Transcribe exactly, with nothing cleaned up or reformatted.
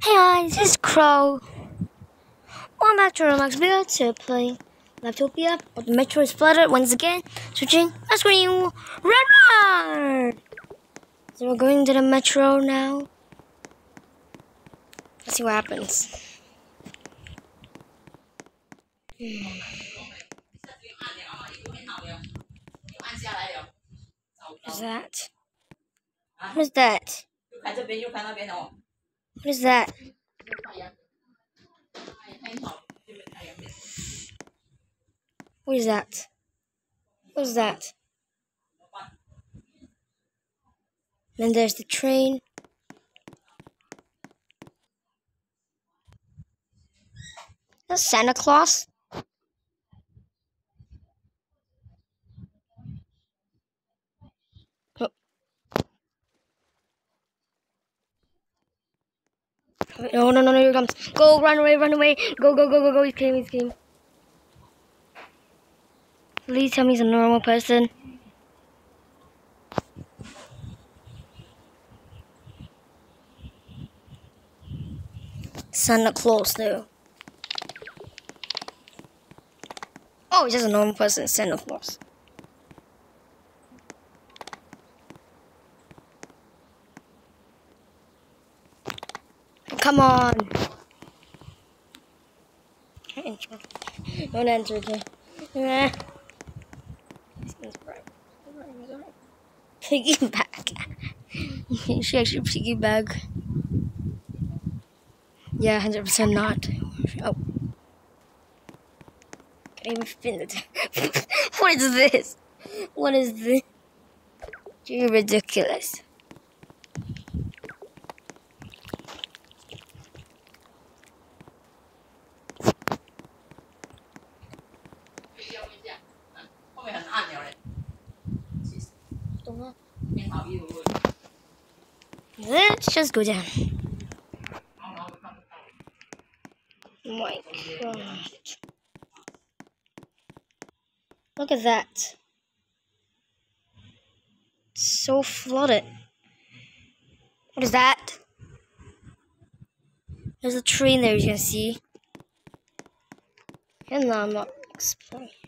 Hey guys, this is Crow. Welcome back to Roblox video to play Laptopia, but the metro is flooded once again. Switching my screen. Run, run! So we're going to the metro now. Let's see what happens. Hmm. What is that? What is that? What is that? What is that? What is that? Then there's the train. That's Santa Claus. Oh. No, no, no, no, here he comes. Go, run away, run away. Go, go, go, go, go. He's came, he's came. Please tell me he's a normal person. Santa Claus, though. Oh, he's just a normal person, Santa Claus. Come on. Don't answer again. Nah. Piggyback. She actually piggyback. Yeah, one hundred percent not. Oh. Can't even spin it. What is this? What is this? You're ridiculous. Let's just go down. Oh my god. Look at that. It's so flooded. What is that? There's a train there, you can see. And now I'm not exploring.